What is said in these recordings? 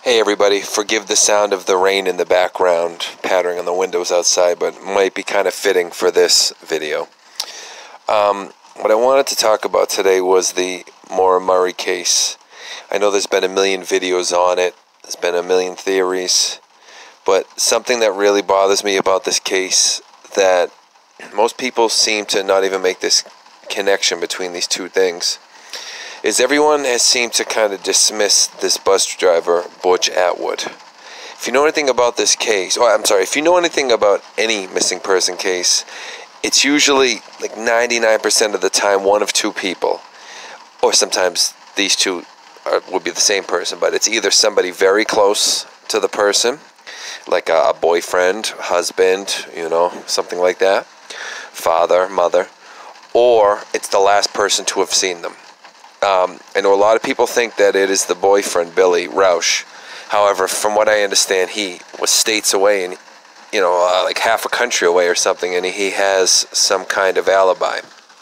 Hey everybody, forgive the sound of the rain in the background pattering on the windows outside, but it might be kind of fitting for this video. What I wanted to talk about today was the Maura Murray case. I know there's been a million videos on it, there's been a million theories, but something that really bothers me about this case, that most people seem to not even make this connection between these two things, is everyone has seemed to kind of dismiss this bus driver, Butch Atwood. If you know anything about this case, if you know anything about any missing person case, it's usually like 99% of the time one of two people, or sometimes these two would be the same person, but it's either somebody very close to the person, like a boyfriend, husband, something like that, father, mother, or it's the last person to have seen them. I know a lot of people think that it is the boyfriend, Billy Rausch. However, from what I understand, he was states away and, like half a country away or something, and he has some kind of alibi.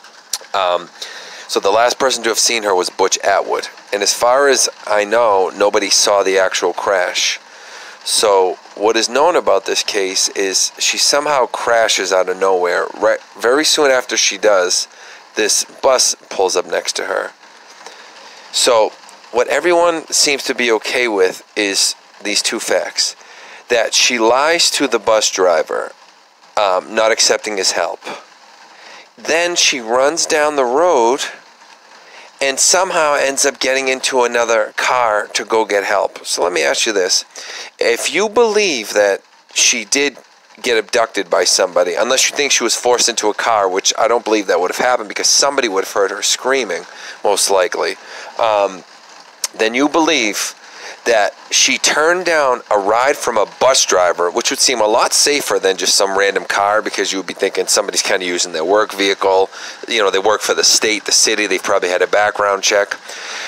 So the last person to have seen her was Butch Atwood. And as far as I know, nobody saw the actual crash. So what is known about this case is she somehow crashes out of nowhere. Right, very soon after she does, this bus pulls up next to her. So what everyone seems to be okay with is these two facts. That she lies to the bus driver, not accepting his help. Then she runs down the road and somehow ends up getting into another car to go get help. So let me ask you this. If you believe that she did get abducted by somebody, unless you think she was forced into a car, which I don't believe that would have happened because somebody would have heard her screaming, most likely, then you believe that she turned down a ride from a bus driver, which would seem a lot safer than just some random car, because you would be thinking somebody's kind of using their work vehicle. They work for the state, the city, they've probably had a background check.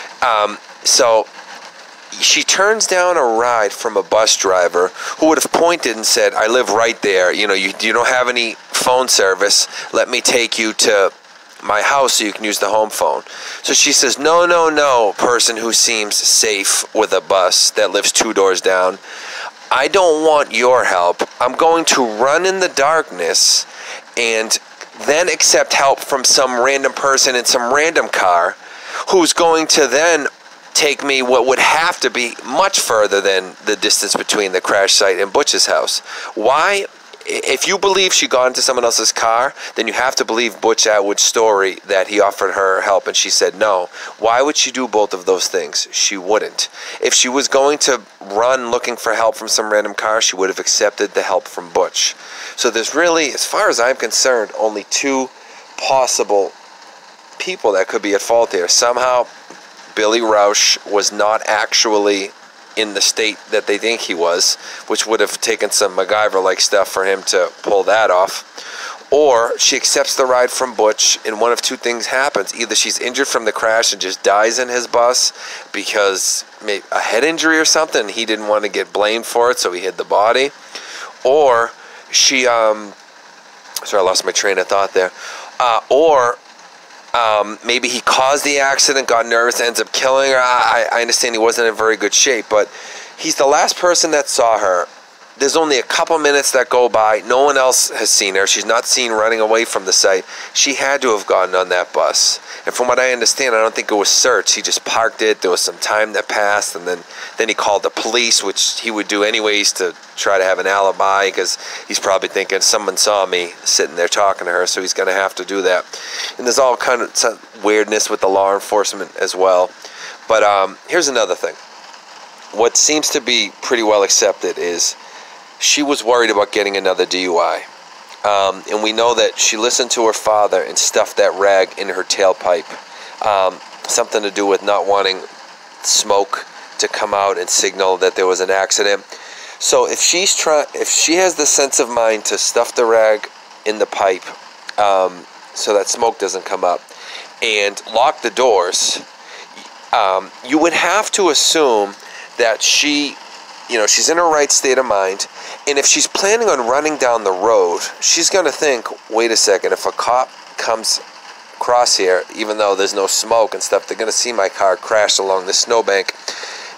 So she turns down a ride from a bus driver who would have pointed and said, I live right there. You don't have any phone service. Let me take you to my house so you can use the home phone. So she says, no, person who seems safe with a bus that lives 2 doors down. I don't want your help. I'm going to run in the darkness and then accept help from some random person in some random car who's going to then take me what would have to be much further than the distance between the crash site and Butch's house. Why? If you believe she got into someone else's car, then you have to believe Butch Atwood's story that he offered her help and she said no. Why would she do both of those things? She wouldn't. If she was going to run looking for help from some random car, she would have accepted the help from Butch. So there's really, as far as I'm concerned, only two possible people that could be at fault here. Somehow Billy Rausch was not actually in the state that they think he was, which would have taken some MacGyver-like stuff for him to pull that off. Or she accepts the ride from Butch, and one of two things happens. Either she's injured from the crash and just dies in his bus because maybe a head injury or something, and he didn't want to get blamed for it, so he hid the body. Or she, sorry, I lost my train of thought there. Maybe he caused the accident, got nervous, ends up killing her. I understand he wasn't in very good shape, but he's the last person that saw her. There's only a couple minutes that go by. No one else has seen her. She's not seen running away from the site. She had to have gotten on that bus. And from what I understand, I don't think it was searched. He just parked it. There was some time that passed, and then he called the police, which he would do anyways to try to have an alibi, because he's probably thinking someone saw me sitting there talking to her, so he's going to have to do that. And there's all kind of weirdness with the law enforcement as well. But here's another thing. What seems to be pretty well accepted is she was worried about getting another DUI. And we know that she listened to her father and stuffed that rag in her tailpipe. Something to do with not wanting smoke to come out and signal that there was an accident. So if she has the sense of mind to stuff the rag in the pipe so that smoke doesn't come up and lock the doors, you would have to assume that she's in her right state of mind. And if she's planning on running down the road, she's going to think, wait a second, if a cop comes across here, even though there's no smoke and stuff, they're going to see my car crash along the snowbank.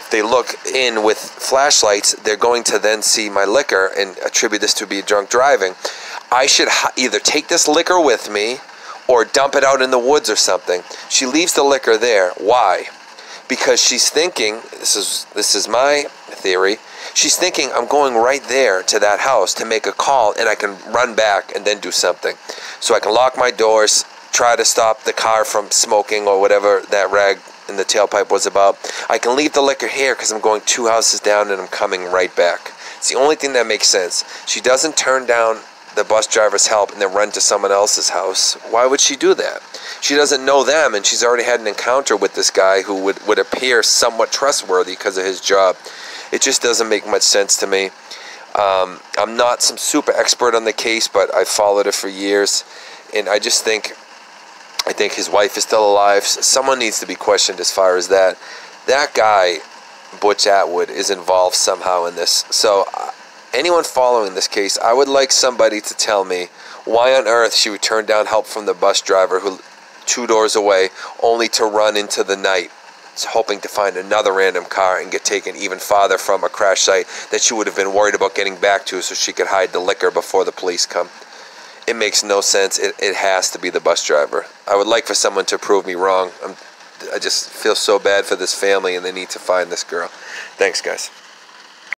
they look in with flashlights, they're going to then see my liquor and attribute this to be drunk driving. I should either take this liquor with me or dump it out in the woods or something. She leaves the liquor there. Why? Because she's thinking, this is my theory, she's thinking I'm going right there to that house to make a call and I can run back and then do something. So I can lock my doors, try to stop the car from smoking or whatever that rag in the tailpipe was about. I can leave the liquor here because I'm going 2 houses down and I'm coming right back. It's the only thing that makes sense. She doesn't turn down the bus driver's help and then run to someone else's house. Why would she do that? She doesn't know them, and she's already had an encounter with this guy who would appear somewhat trustworthy because of his job. It just doesn't make much sense to me. I'm not some super expert on the case, but I've followed it for years, and I think his wife is still alive. Someone needs to be questioned as far as that. That guy, Butch Atwood, is involved somehow in this. So anyone following this case, I would like somebody to tell me why on earth she would turn down help from the bus driver who 2 doors away, only to run into the night, hoping to find another random car and get taken even farther from a crash site that she would have been worried about getting back to so she could hide the liquor before the police come. It makes no sense. It has to be the bus driver. I would like for someone to prove me wrong. I just feel so bad for this family, and they need to find this girl. Thanks, guys.